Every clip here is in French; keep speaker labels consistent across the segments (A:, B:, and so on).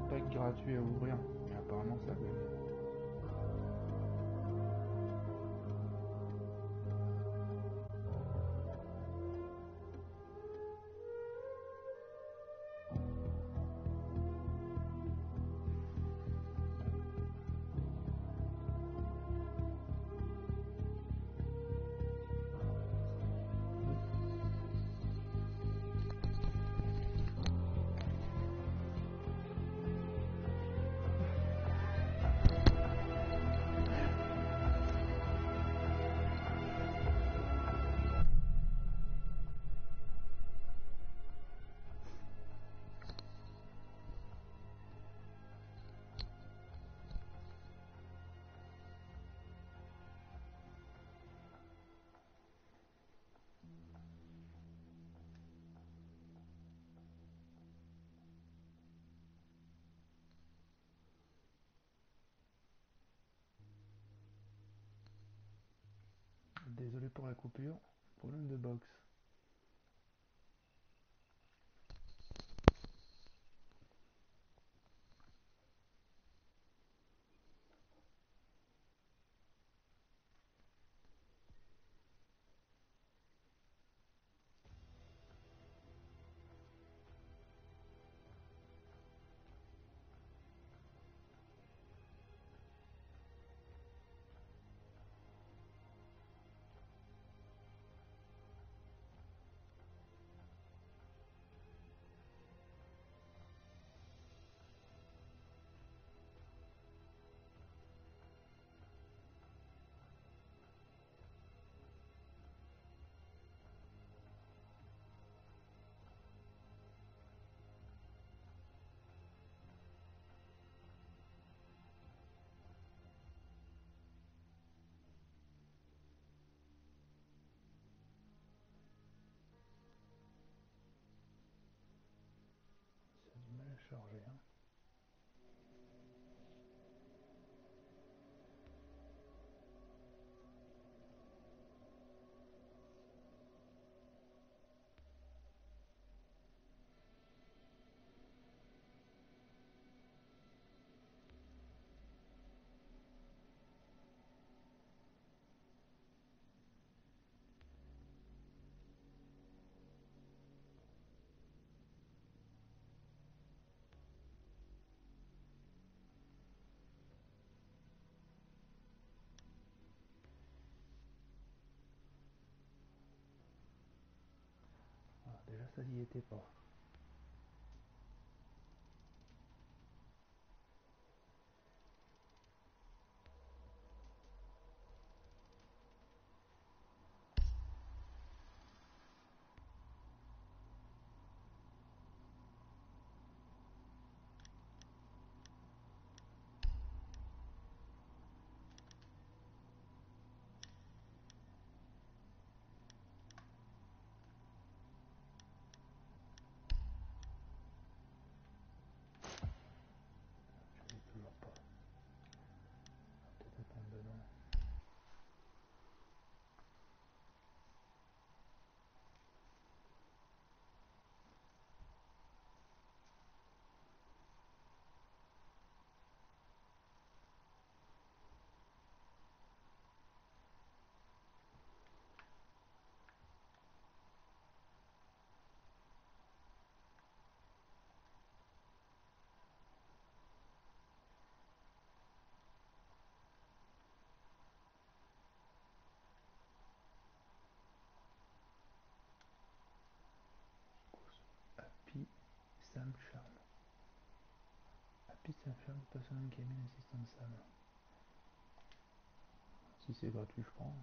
A: pack gratuit à ouvrir. Mais apparemment ça bug. Désolé pour la coupure, problème de box. Ça a du mal à charger, hein. Ah, déjà ça y était pas. Je l'ai toujours pas. Peut-être attendre dedans. Happy Sam Charm. Happy Sam Charm, Personal Gaming Assistant Sam. Si c'est gratuit, je prends.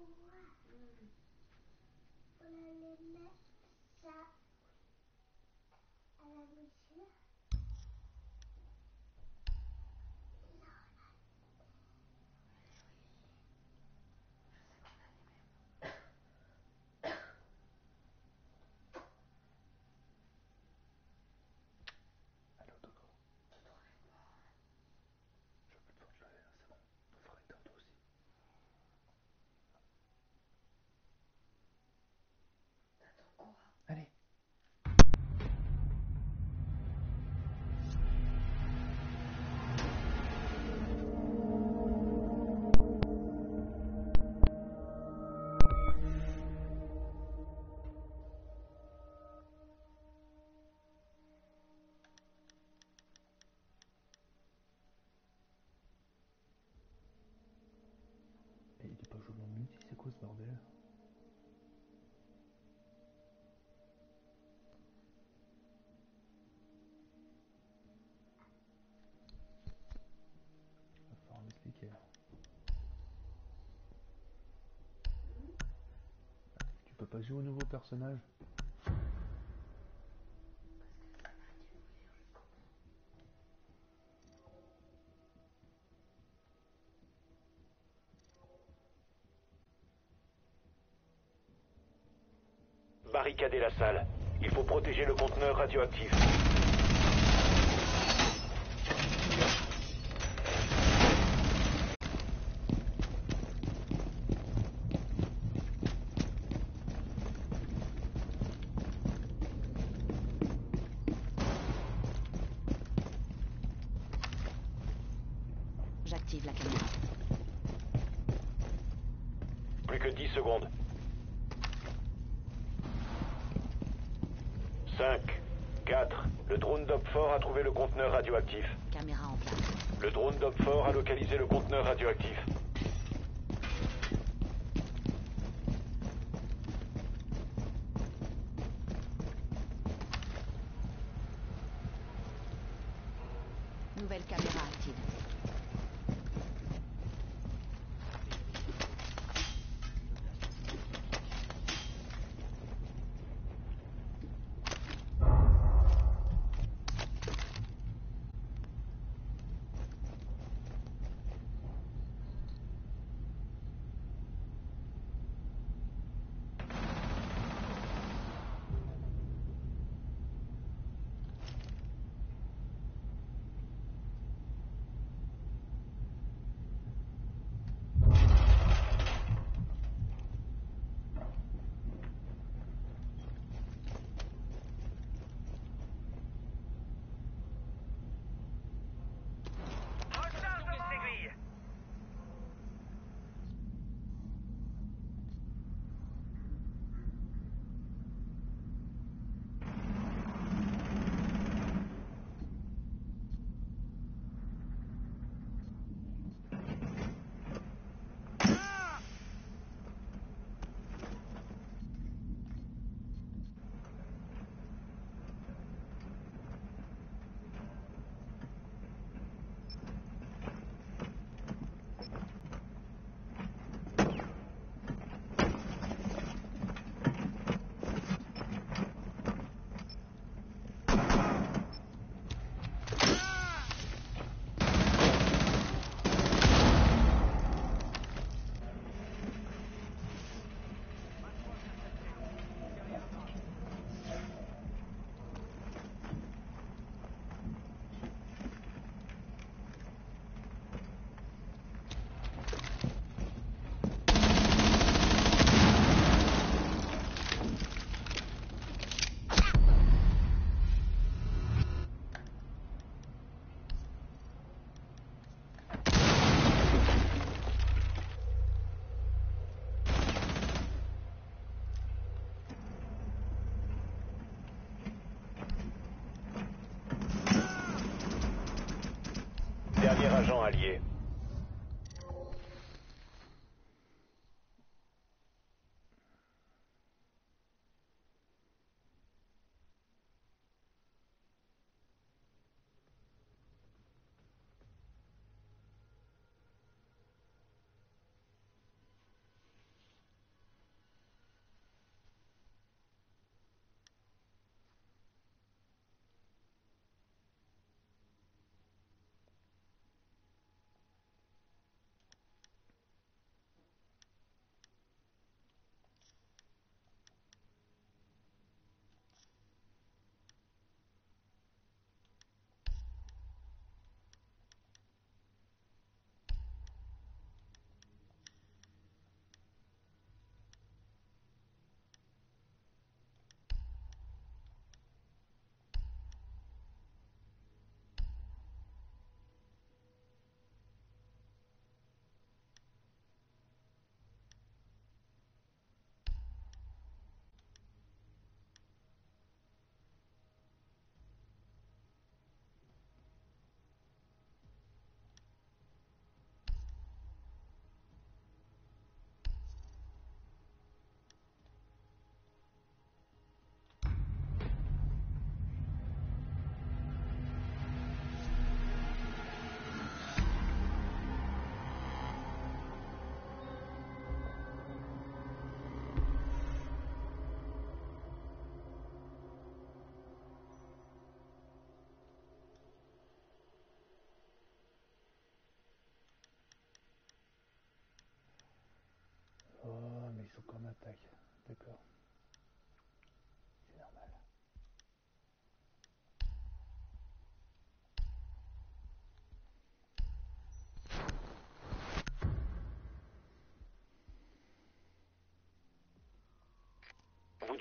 A: Allô, Dodo. Je veux plus te lever, c'est bon. On fera éteindre toi aussi. Allez. Et il est pas joué en multi, c'est quoi ce bordel? Va falloir m'expliquer là. Tu peux pas jouer au nouveau personnage?
B: Barricadez la salle. Il faut protéger le conteneur radioactif.
C: J'active la caméra.
B: Plus que 10 secondes. 5, 4. Le drone d'Opfort a trouvé le conteneur radioactif.
C: Caméra en place.
B: Le drone d'Opfort a localisé le conteneur radioactif.
C: Nouvelle caméra active.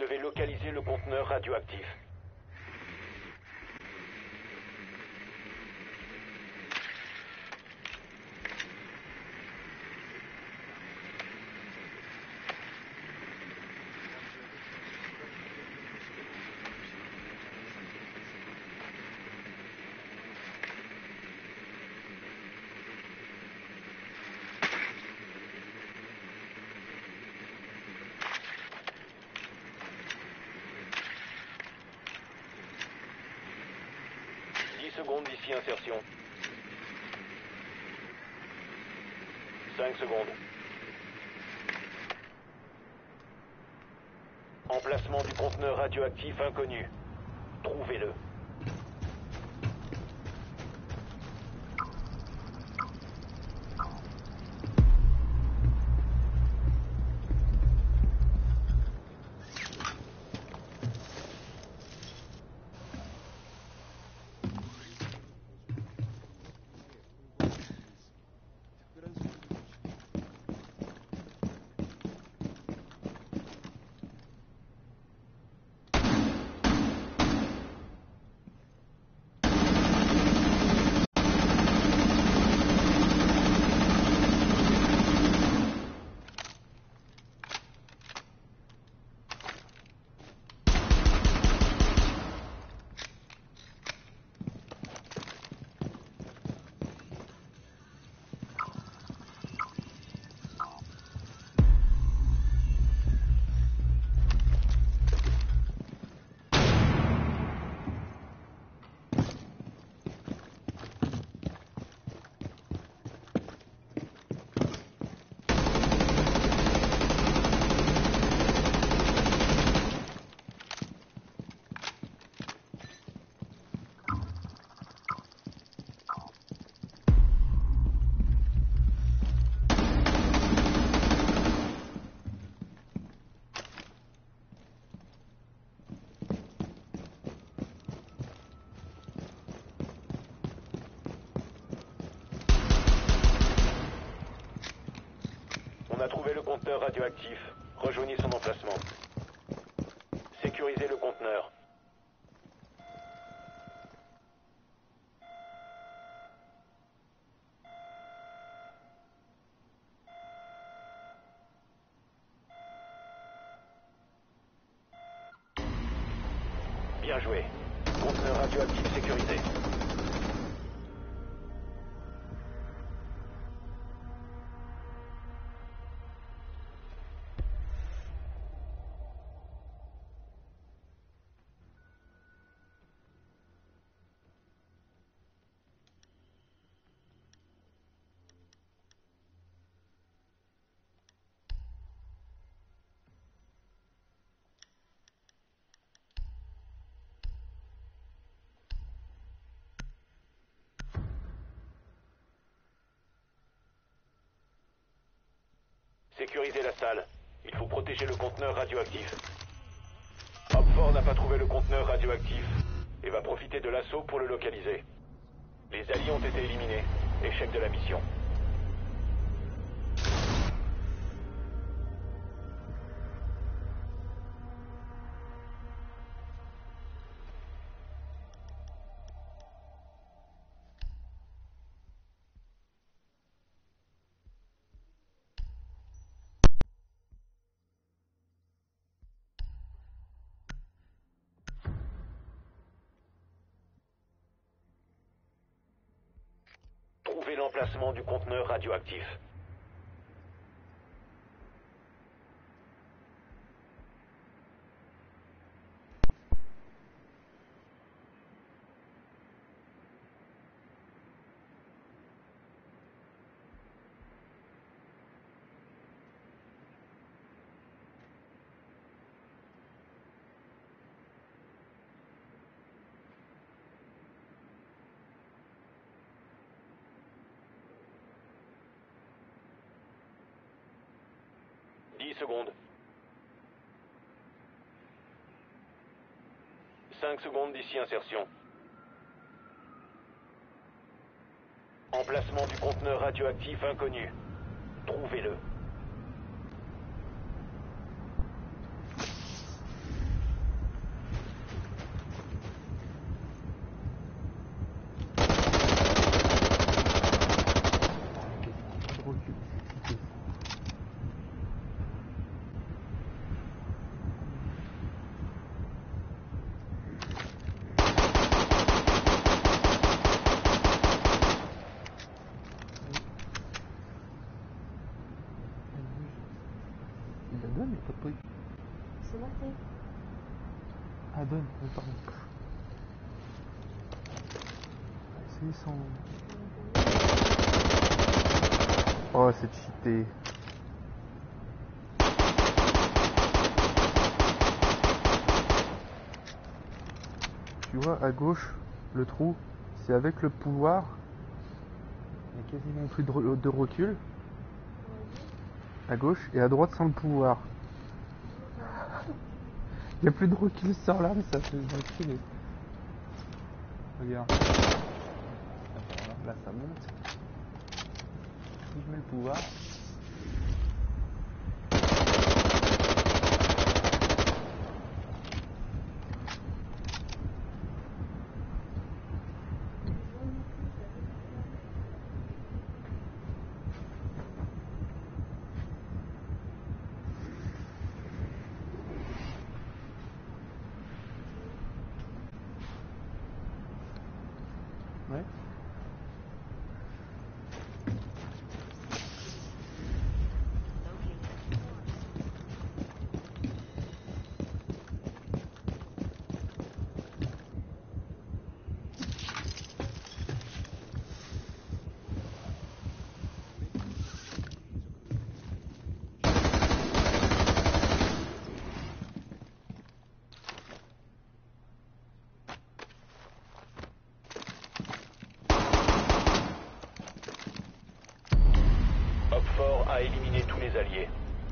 B: devez localiser le conteneur radioactif. Secondes d'ici insertion. 5 secondes. Emplacement du conteneur radioactif inconnu. Trouvez-le. On a trouvé le conteneur radioactif. Rejoignez son emplacement. Sécurisez le conteneur. Bien joué. Conteneur radioactif sécurisé. Sécurisez la salle. Il faut protéger le conteneur radioactif. Hopford n'a pas trouvé le conteneur radioactif et va profiter de l'assaut pour le localiser. Les alliés ont été éliminés. Échec de la mission. Trouvez l'emplacement du conteneur radioactif. Secondes. 5 secondes d'ici insertion. Emplacement du conteneur radioactif inconnu. Trouvez-le.
D: recul. Ok. Il la donne, pas de bruit.
E: C'est monté.
D: Ah, donne, oui, pardon. C'est sans. Oh, c'est cheaté. Tu vois, à gauche, le trou, c'est avec le pouvoir. Il n'y a quasiment plus de recul. À gauche et à droite sans le pouvoir. Il n'y a plus de recul sur là, mais ça fait enculer. Regarde. Attends, là ça monte. Si je mets le pouvoir. Ouais.
B: Hopfort a éliminé tous les alliés.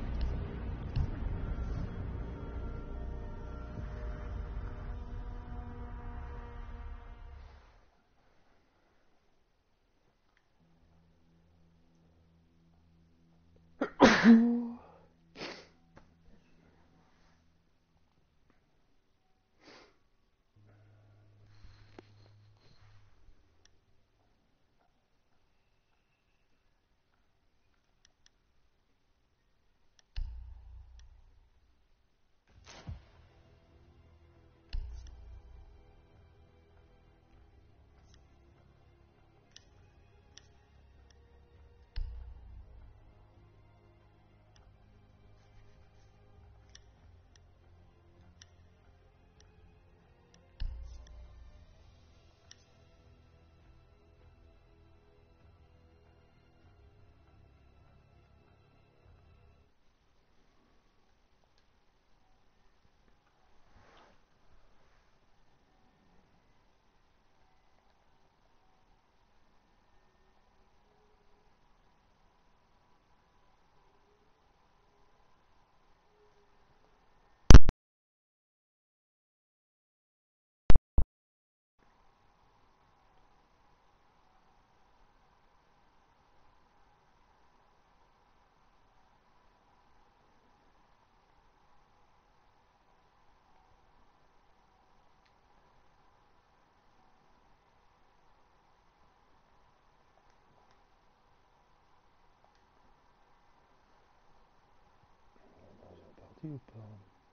D: Parti ou pas?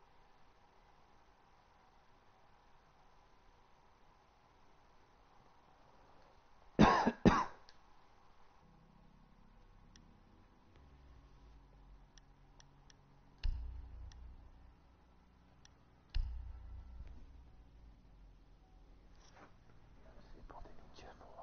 A: C'est pour des métiers pour.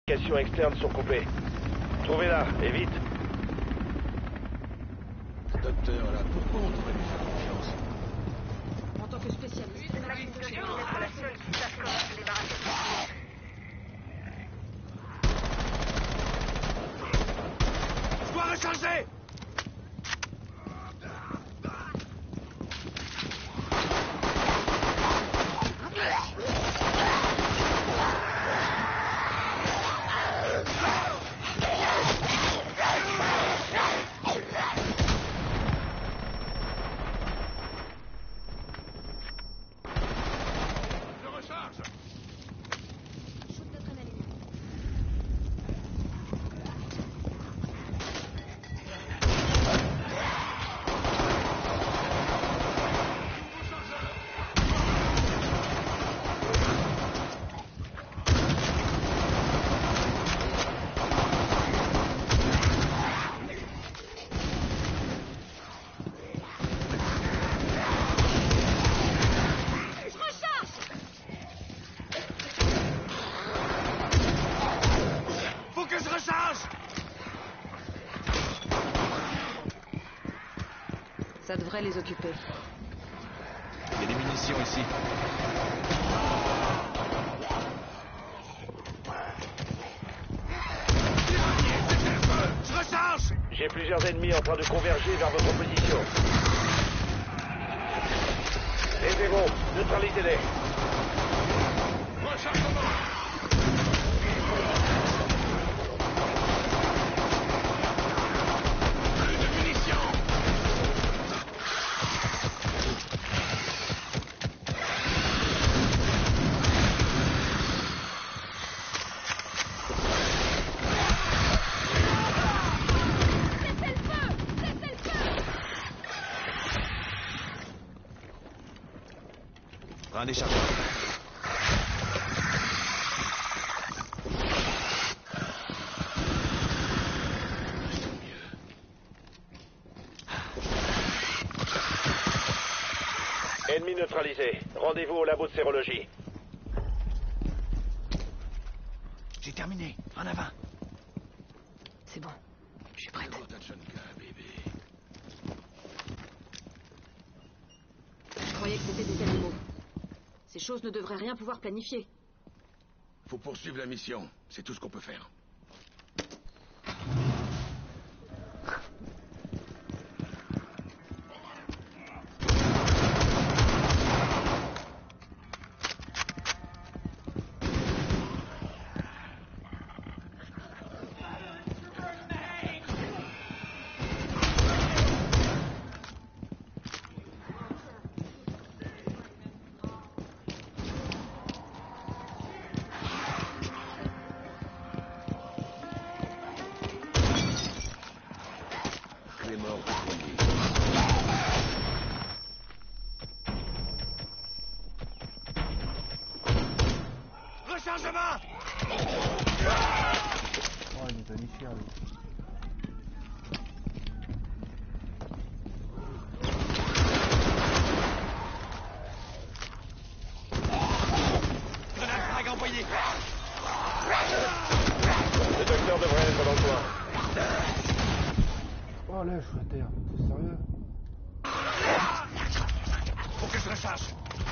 B: communications externes sont coupées. Trouvez-la, et vite.
E: Docteur, là, pourquoi on devrait lui faire confiance?
F: En tant que spécialiste,
G: Cette explosion doit être la seule qui sache comment se débarrasser de ce
E: Je dois recharger!
F: shoot d'adrénaline.
E: Faut que je recharge!
C: Ça devrait les occuper.
E: Il y a des munitions ici. Je recharge!
B: J'ai plusieurs ennemis en train de converger vers votre position. Aidez-vous, neutralisez-les.
E: Plus de munitions! Prends un déchargeur.
B: Ennemi neutralisé. Rendez-vous au labo de sérologie.
E: J'ai terminé. En avant.
C: C'est bon. Je suis prête.
F: Je croyais que c'était des animaux. Ces choses ne devraient rien pouvoir planifier.
E: Faut poursuivre la mission. C'est tout ce qu'on peut faire. Clé mort déployée. Rechargement!
D: Oh, il nous a mis cher, lui.
E: Grenade frag envoyée!
B: Le docteur devrait être dans le coin.
D: Oh là, je suis à terre. T'es sérieux?
E: Faut que je recharge.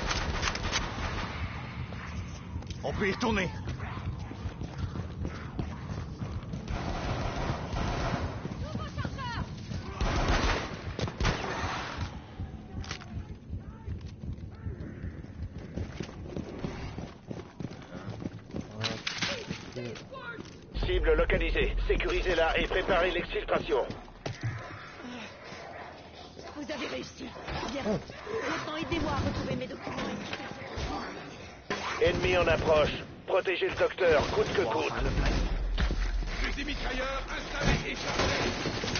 E: On peut y retourner.
B: Cible localisée. Sécurisez-la et préparez l'exfiltration.
F: Vous avez réussi. Bien. Maintenant, aidez-moi à retrouver mes documents.
B: Ennemi en approche. Protégez le docteur, coûte que coûte.
E: Fusil mitrailleur installé et chargé.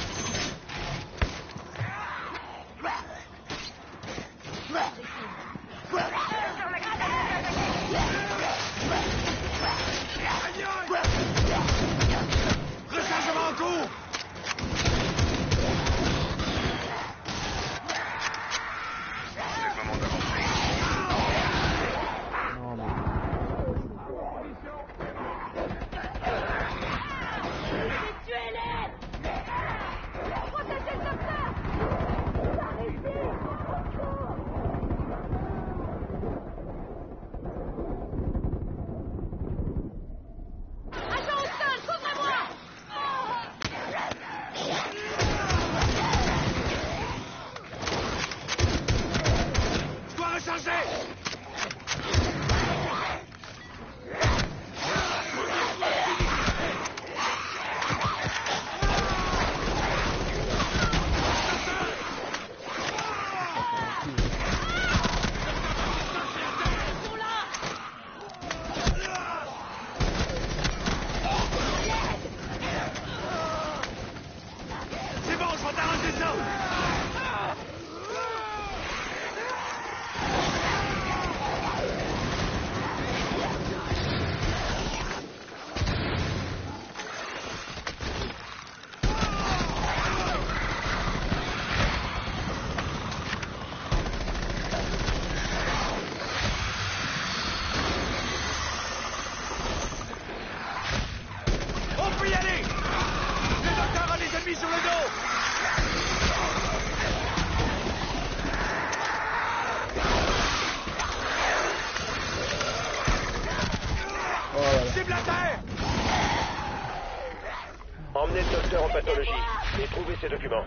E: Rechargement en cours.
D: Non, mais...
B: Emmenez le docteur en pathologie et trouvez ses documents.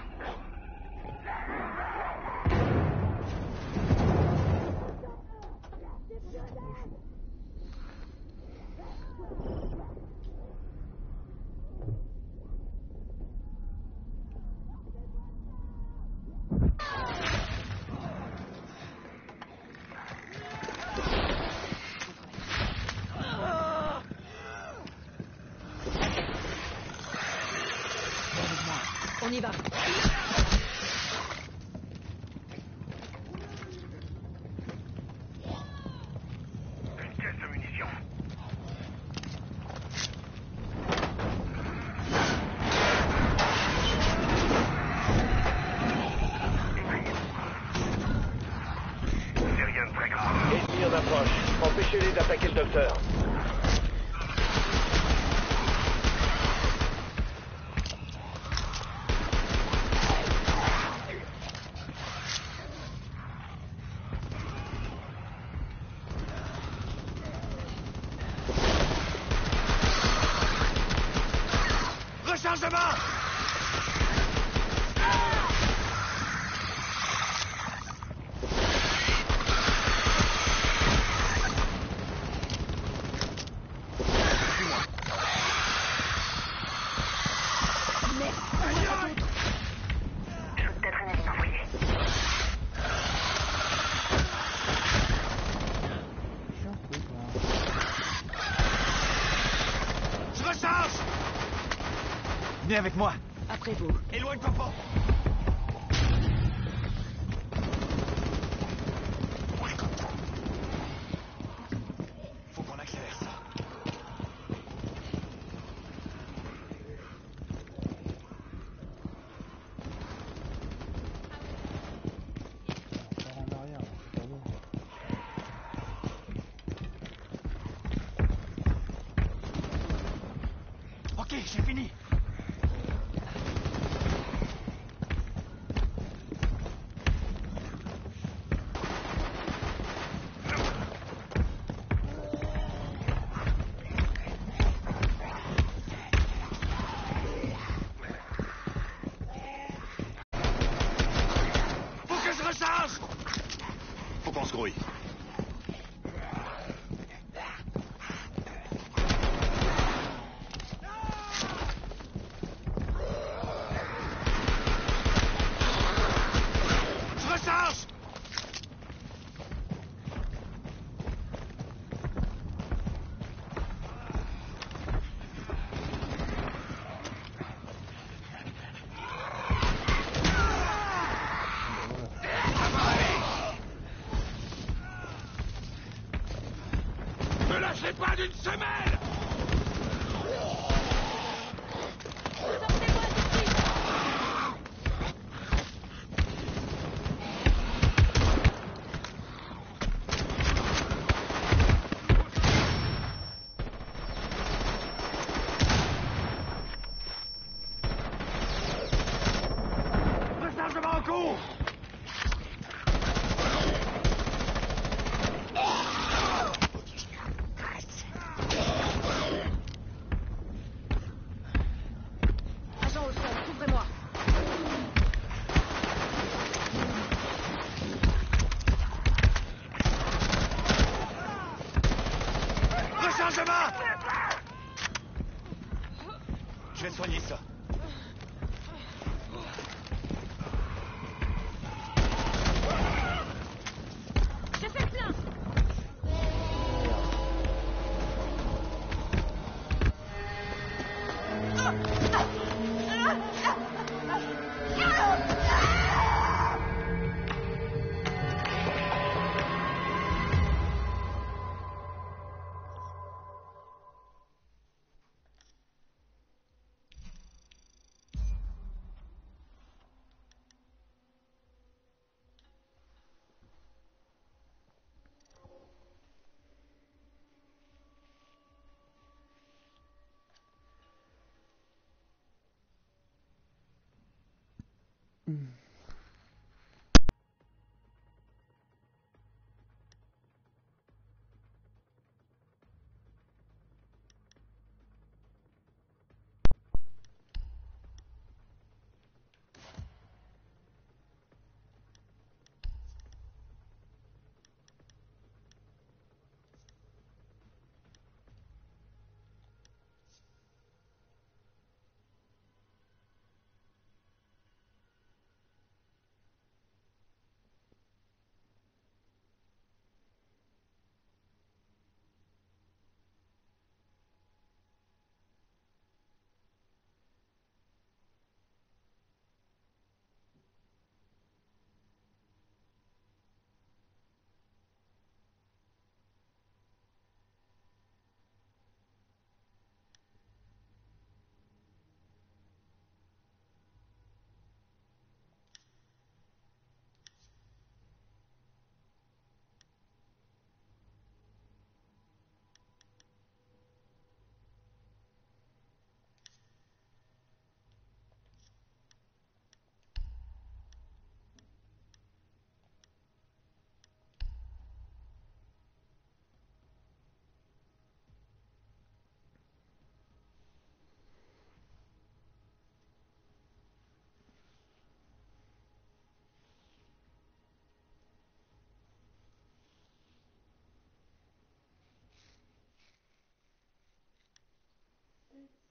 F: On y va.
G: Une caisse de munitions. C'est rien de très grave.
B: Ennemis en approche. Empêchez-les d'attaquer le docteur.
E: Rechargement!
G: Je veux peut-être une ligne envoyée.
E: Je recharge! Viens avec moi.
F: Après vous.
E: Éloigne-toi pas. Faut qu'on accélère ça.
D: Encore en arrière, c'est pas bon.
E: Ok, j'ai fini. Faut que je recharge. Faut qu'on se grouille. Je recharge. Me lâchez pas d'une semelle. Rechargement en cours.
F: Agent au sol, couvrez-moi.
E: Rechargement. Je vais soigner ça.
F: J'ai fait le plein.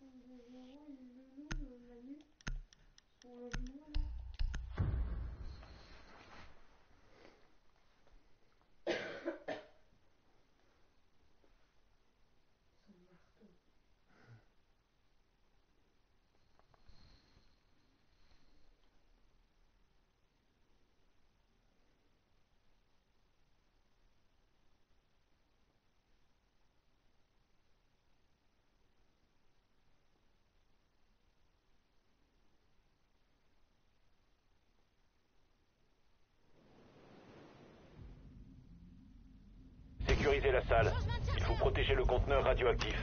B: Sécurisez la salle. Il faut protéger le conteneur radioactif.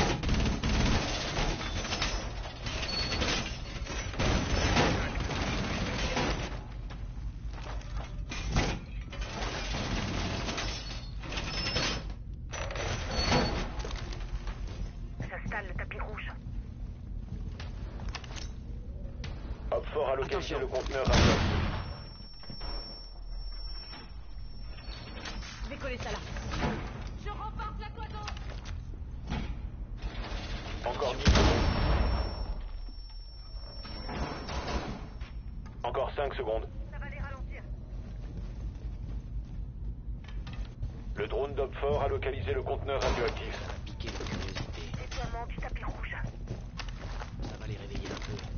G: S'installe le tapis rouge.
B: Hopfort a localisé le conteneur radioactif.
F: Je vais coller ça là.
G: Je remporte la cloison.
B: Encore 10 secondes. Encore 5 secondes.
G: Ça va les ralentir.
B: Le drone d'Hopfort a localisé le conteneur radioactif.
C: Piquer leur curiosité.
G: Déploiement du tapis rouge.
C: Ça va les réveiller un peu.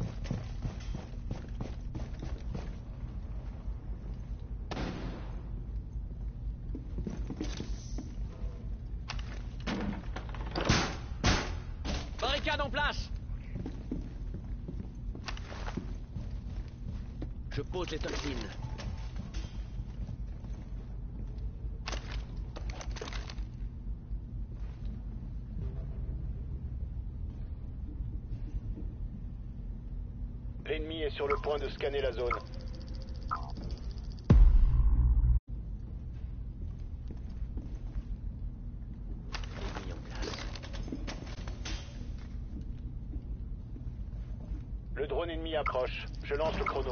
C: Barricade en place. Je pose les toxines.
B: L'ennemi est sur le point de scanner la zone.
C: Mis en place.
B: Le drone ennemi approche. Je lance le chrono.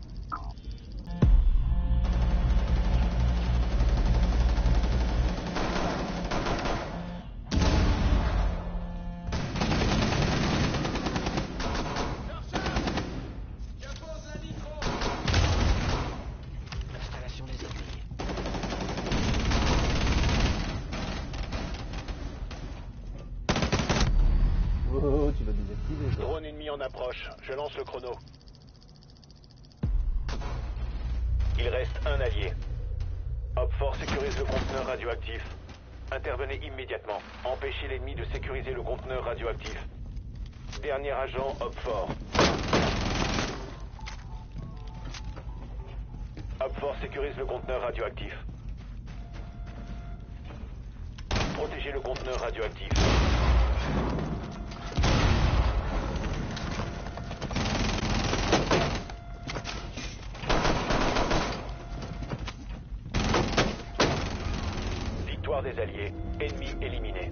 C: Installation des aiguilles.
D: Oh, tu vas désactiver toi.
B: Drone ennemi en approche. Je lance le chrono. Il reste un allié. Hopfort sécurise le conteneur radioactif. Intervenez immédiatement. Empêchez l'ennemi de sécuriser le conteneur radioactif. Dernier agent, Hopfort. Hopfort sécurise le conteneur radioactif. Protégez le conteneur radioactif. Victoire des alliés. Ennemi éliminé.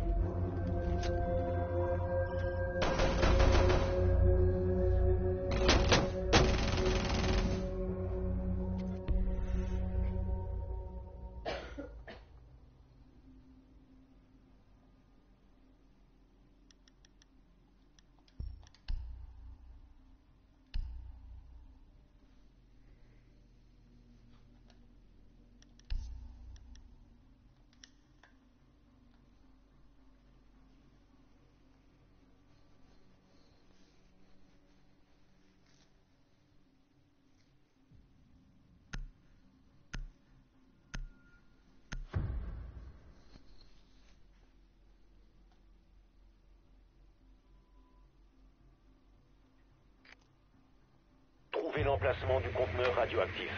B: Trouvez l'emplacement du conteneur radioactif.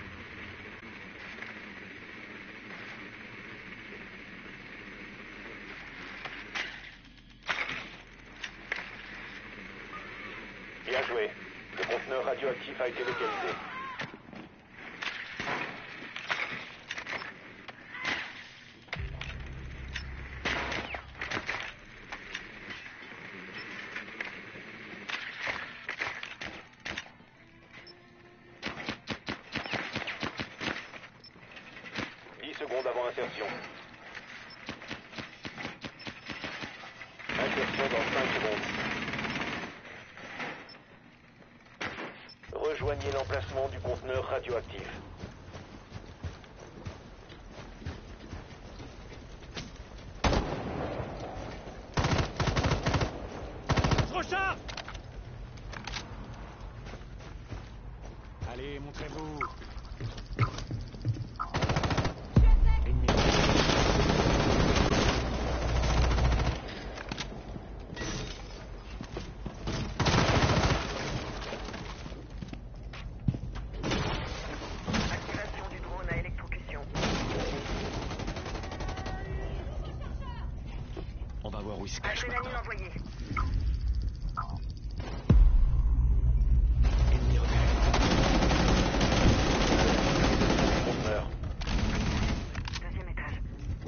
B: Bien joué. Le conteneur radioactif a été localisé. Secondes avant insertion. Insertion dans 5 secondes. Éloignez l'emplacement du conteneur radioactif.
H: Recharge! Allez, montrez-vous. Ennemi.
G: Activation du drone à électrocution.
H: On va voir où il se cache
G: Adrénaline
H: maintenant.
G: envoyée.
H: Ennemi repéré.
B: Conteneur.
G: Deuxième étage.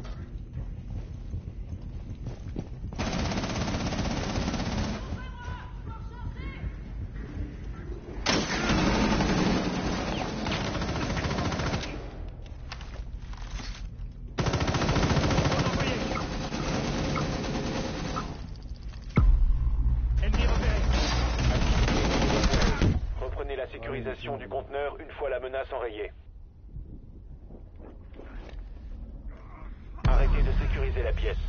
H: Ennemi repéré.
B: Reprenez la sécurisation du conteneur une fois la menace enrayée. Arrêtez de sécuriser la pièce.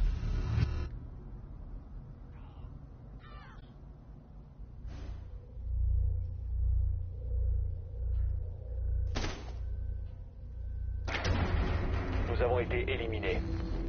B: Nous avons été éliminés.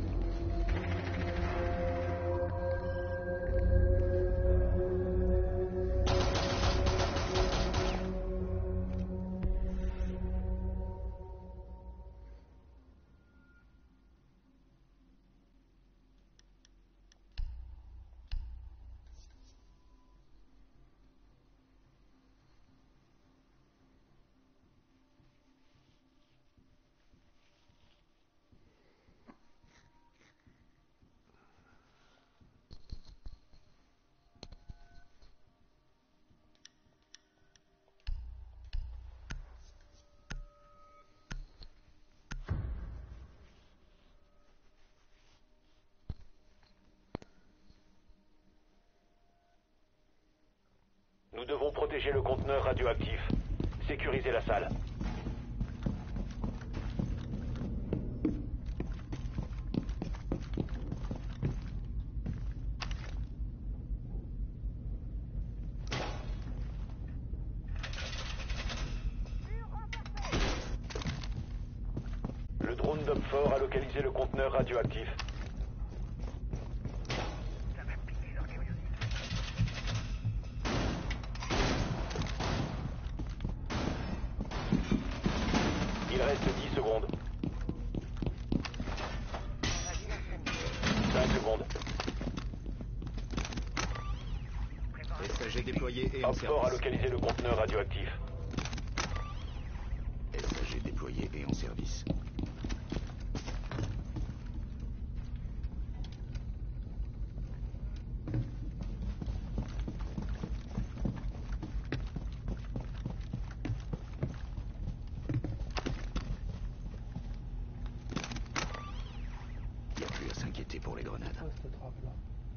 B: Nous devons protéger le conteneur radioactif. Sécurisez la salle. Le drone d'Opfort a localisé le conteneur radioactif.
G: Ça va piquer leur curiosité.
B: Il reste 10 secondes. 5 secondes.
I: SAG déployé et en
B: Opfort a
I: service.
B: localisé le conteneur radioactif.
I: SAG déployé et en service. Il n'y a plus à s'inquiéter pour les grenades.
D: Ah, cette trappe-là.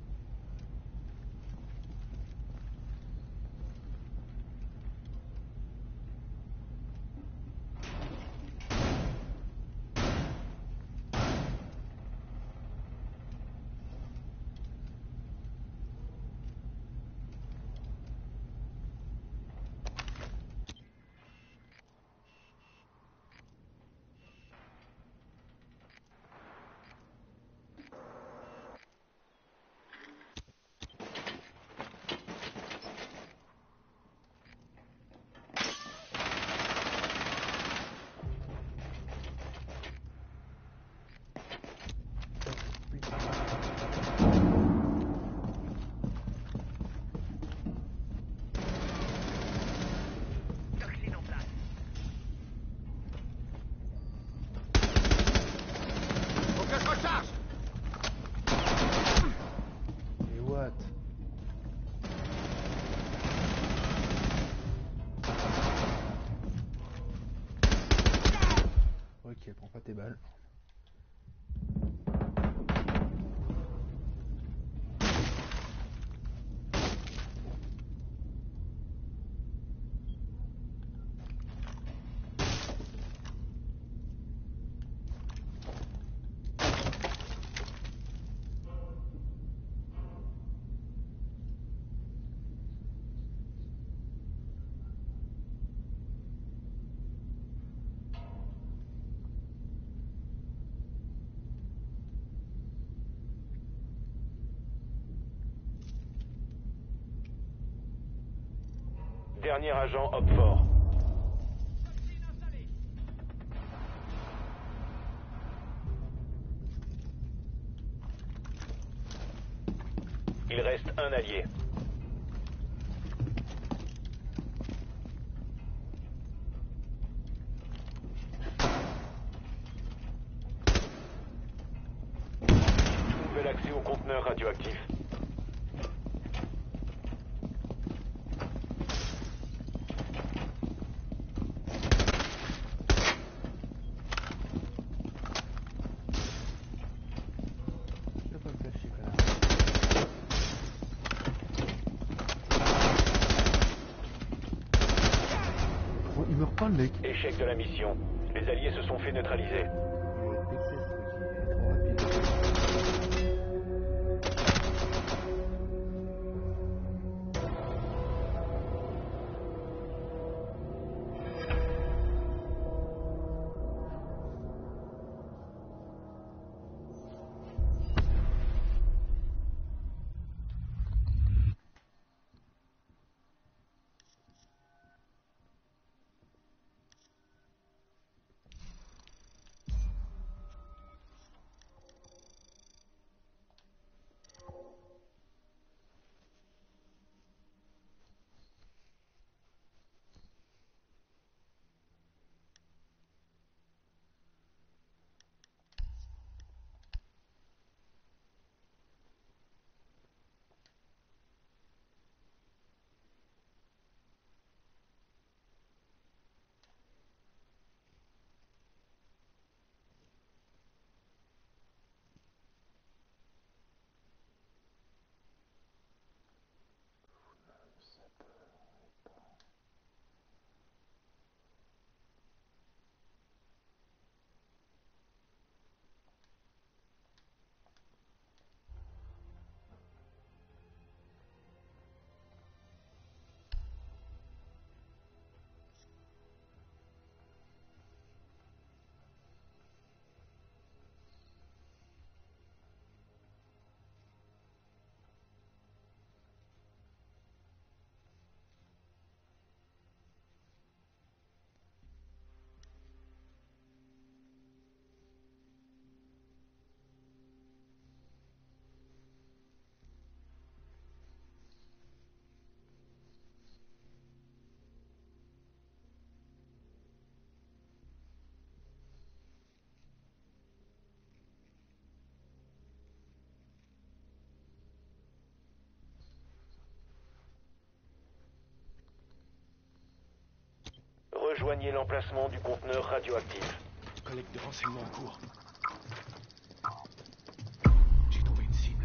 G: Toxine en place.
E: Faut que je recharge!
D: Et what? Ok, prends pas tes balles.
B: Dernier agent Hopfort. Il reste un allié. Nouvel accès au conteneur radioactif.
D: Tu vas pas me faire chier, connard. Bon, il meurt pas le mec.
B: Échec de la mission. Les alliés se sont fait neutraliser.
D: Il est vexé, ce truc. Il est trop rapide.
B: Rejoignez l'emplacement du conteneur radioactif.
H: Collecte de renseignements en cours. J'ai trouvé une cible.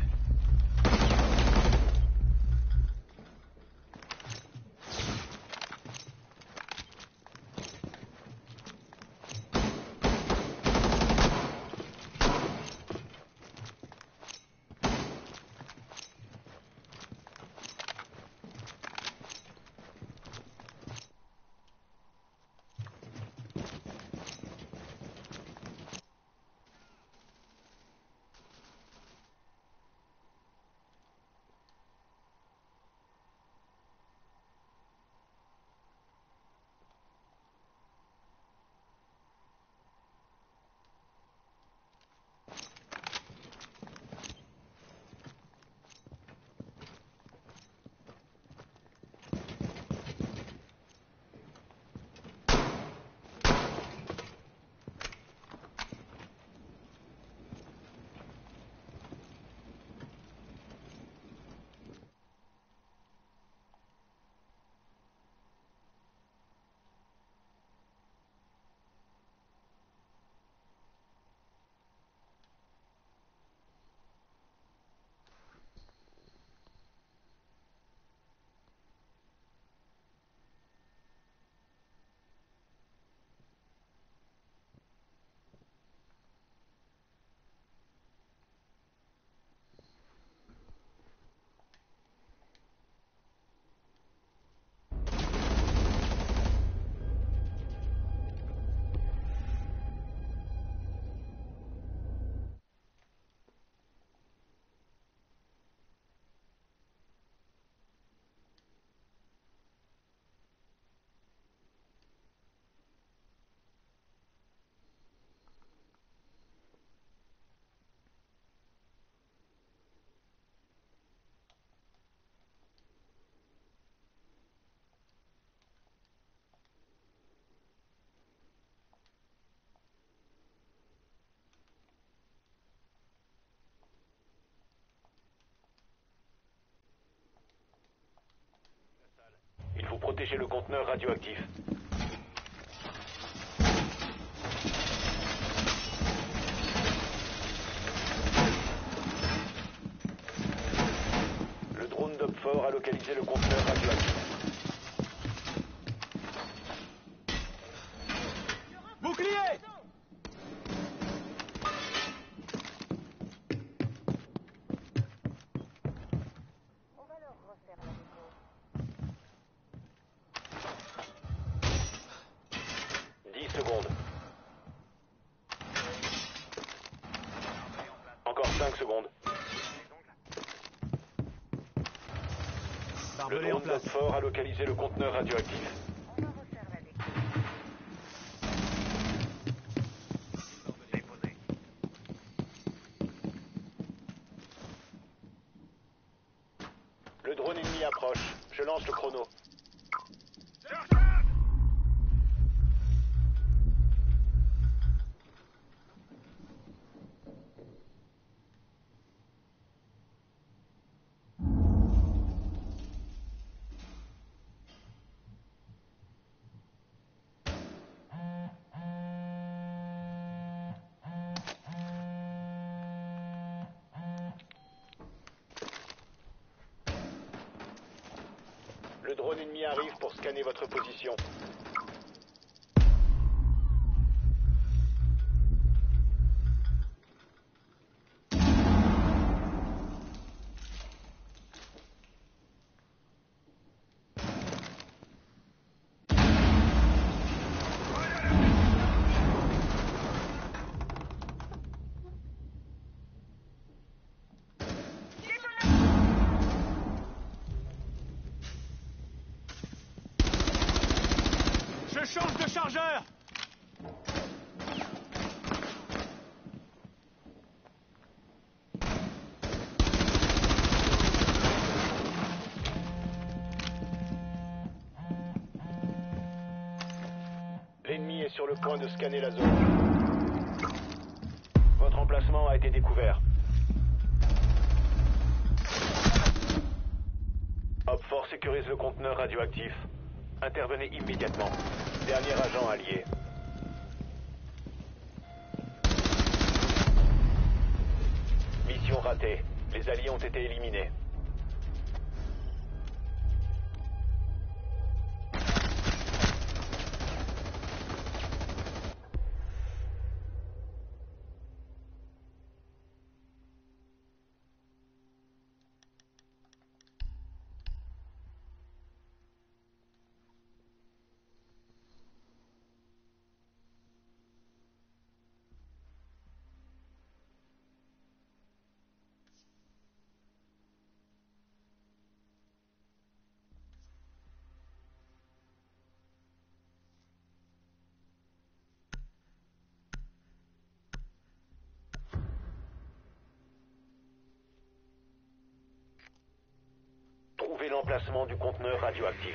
B: protéger le conteneur radioactif. Le drone d'Opfort a localisé le conteneur radioactif.
H: Bouclier!
G: On va leur refaire la déco.
B: 10 secondes. Encore 5 secondes. Le
H: Barbelé en
B: drone
H: place.
B: d'Opfort a localisé le conteneur radioactif.
G: On va refaire la déco. Déposé.
B: Le drone ennemi approche. Je lance le chrono. Le drone ennemi arrive pour scanner votre position.
H: Je change de chargeur!
B: L'ennemi est sur le point de scanner la zone. Votre emplacement a été découvert. Opfort sécurise le conteneur radioactif. Intervenez immédiatement. Dernier agent allié. Mission ratée. Les alliés ont été éliminés. Trouvez l'emplacement du conteneur radioactif.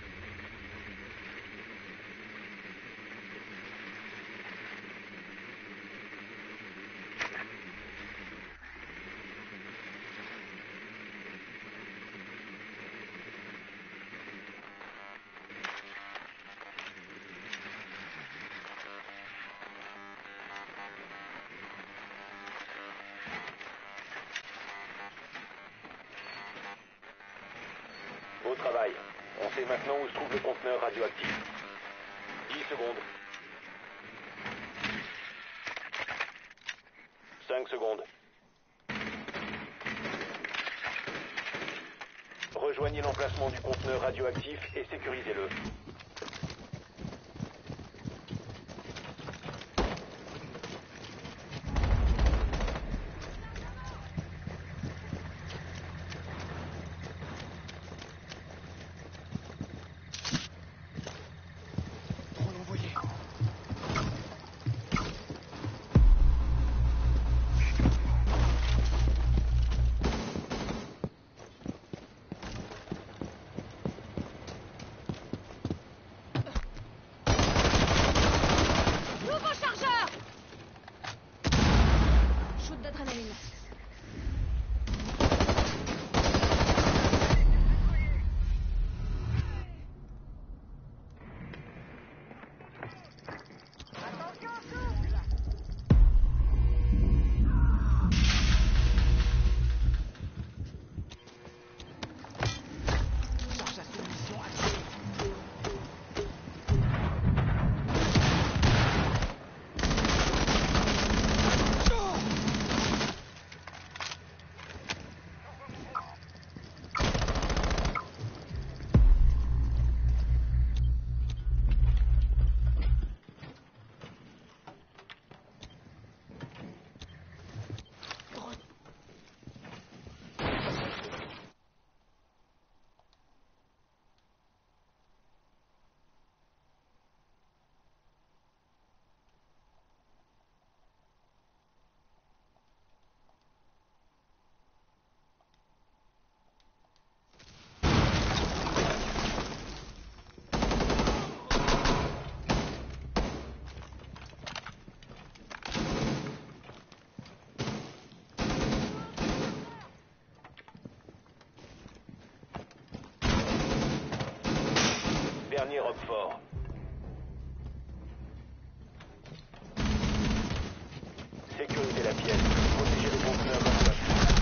B: Beau travail. On sait maintenant où se trouve le conteneur radioactif. 10 secondes. 5 secondes. Rejoignez l'emplacement du conteneur radioactif et sécurisez-le.
H: Drone envoyé.
B: fort. Sécurisez la pièce. Protégez le conteneur radioactif.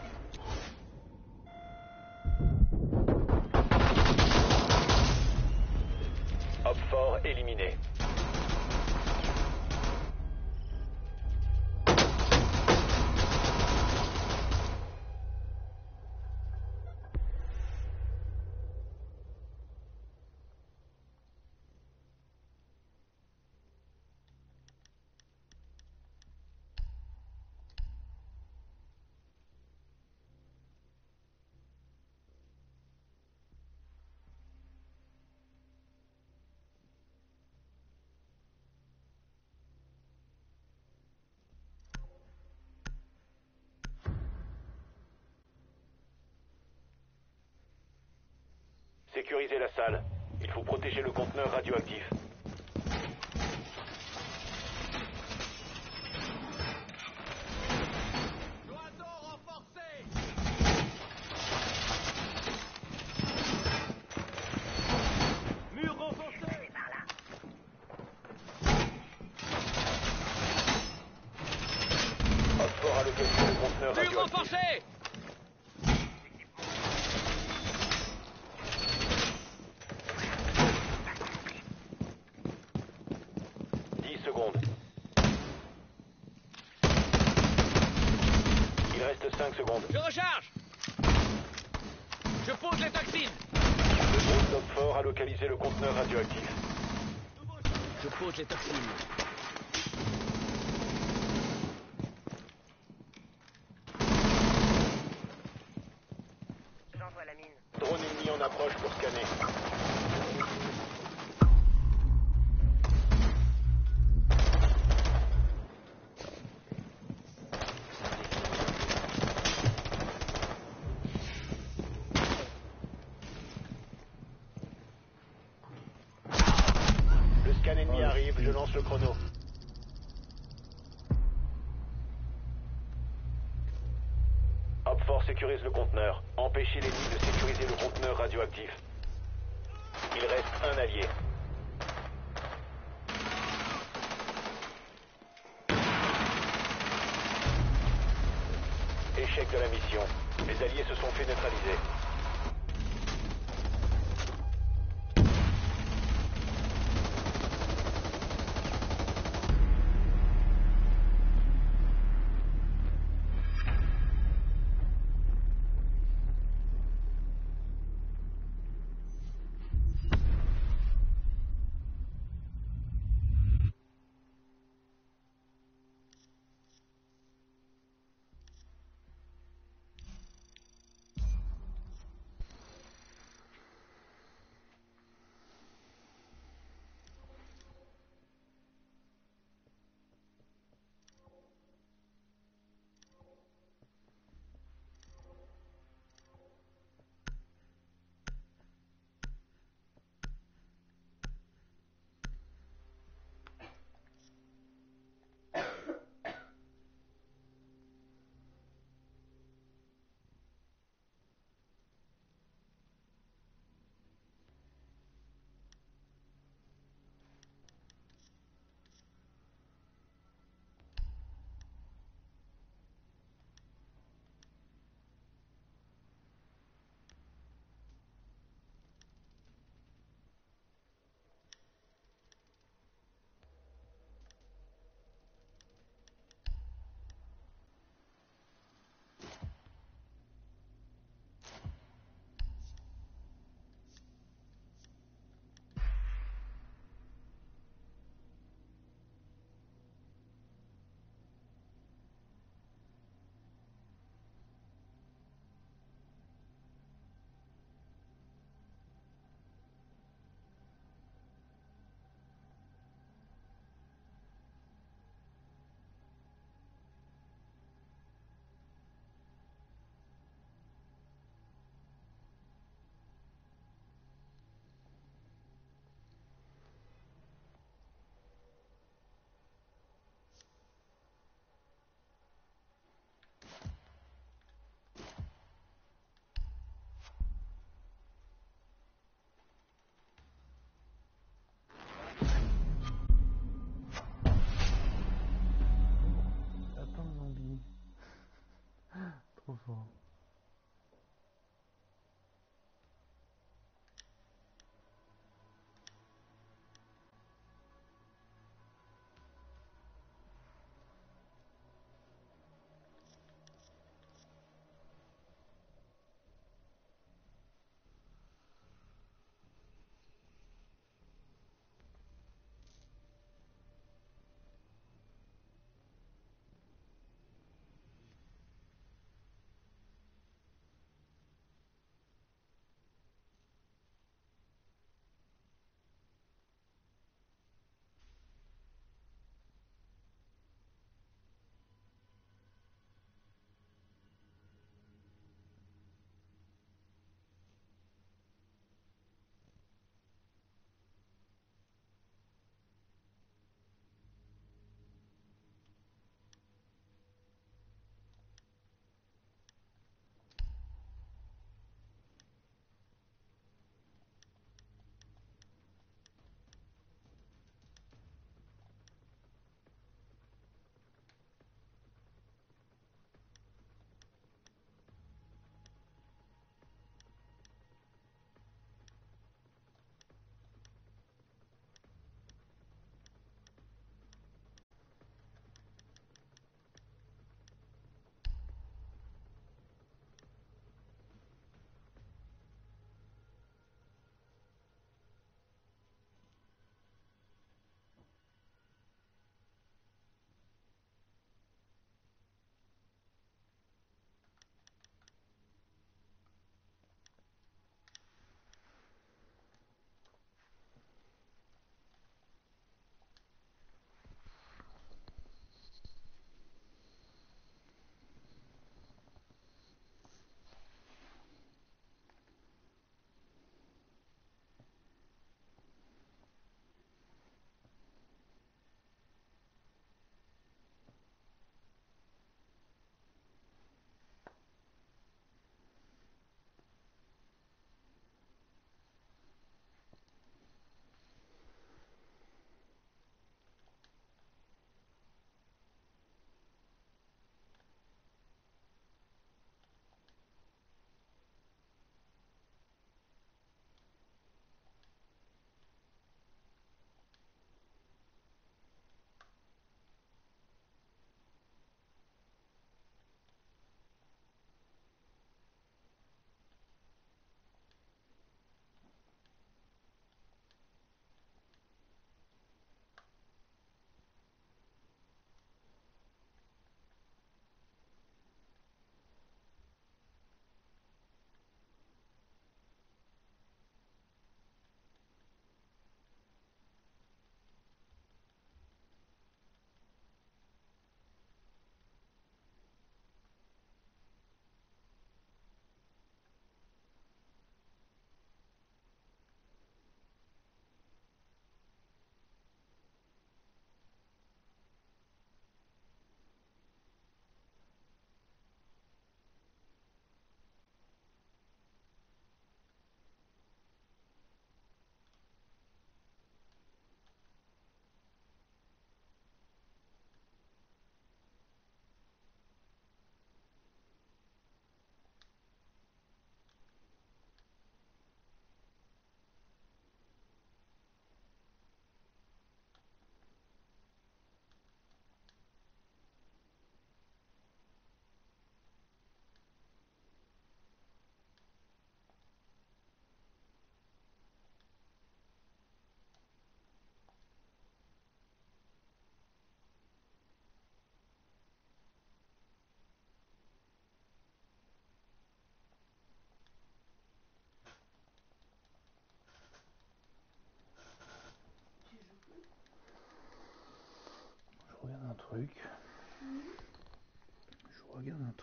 B: Hop fort éliminé. Sécurisez la salle. Il faut protéger le conteneur radioactif.
H: Mur renforcé.
B: Hop fort à localiser le conteneur
H: Mur
B: radioactif.
H: renforcé.
B: 10 secondes. Il reste 5 secondes.
H: Je recharge. Je pose les toxines.
B: Le groupe d'hommes forts a localisé le conteneur radioactif.
H: Je pose les toxines.
G: J'envoie la mine.
B: Drone ennemi en approche pour scanner. Le scan ennemi arrive, je lance le chrono. Hop fort sécurise le conteneur. Empêchez l'ennemi de sécuriser le conteneur radioactif. Il reste un allié. Échec de la mission. Les alliés se sont fait neutraliser.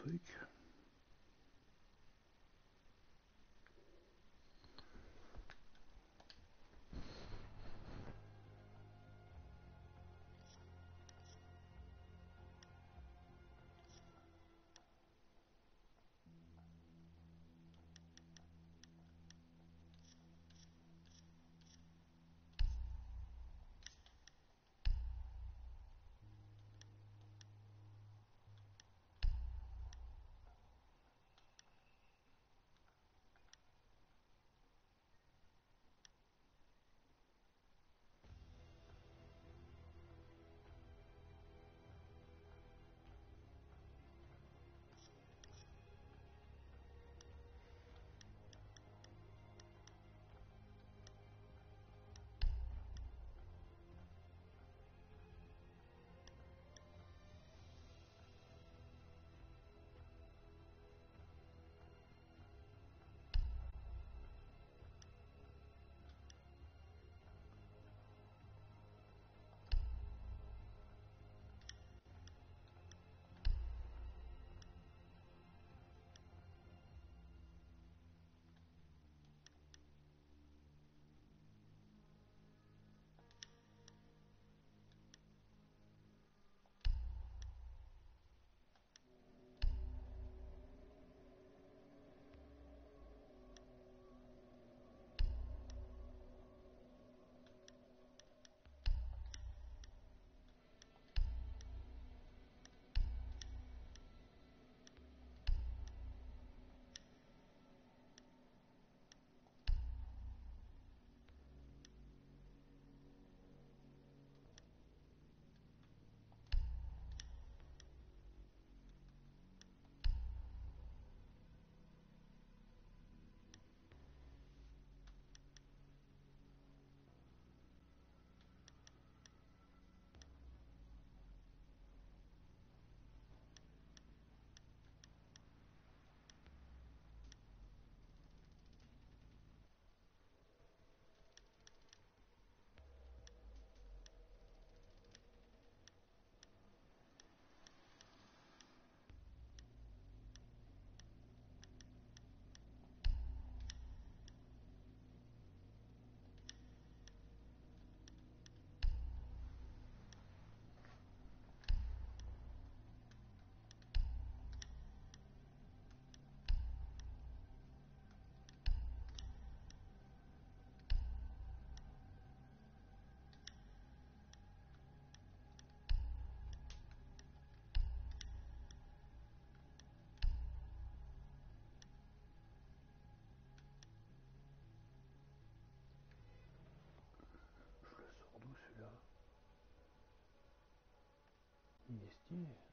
A: truc. Il est stylé.